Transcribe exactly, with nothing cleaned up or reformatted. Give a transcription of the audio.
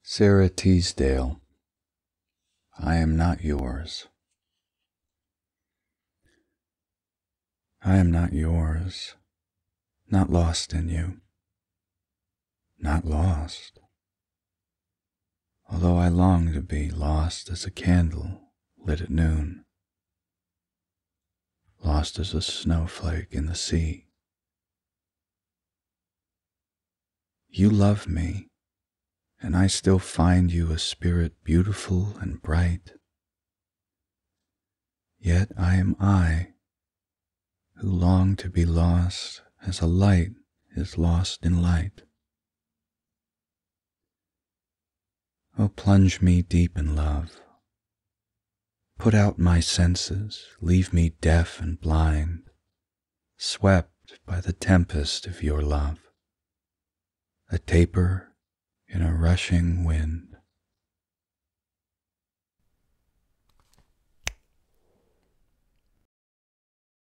Sara Teasdale, I am not yours. I am not yours, not lost in you, not lost, although I long to be lost as a candle lit at noon, lost as a snowflake in the sea. You love me, and I still find you a spirit beautiful and bright. Yet I am I, who long to be lost as a light is lost in light. Oh, plunge me deep in love. Put out my senses, leave me deaf and blind, swept by the tempest of your love, a taper in a rushing wind.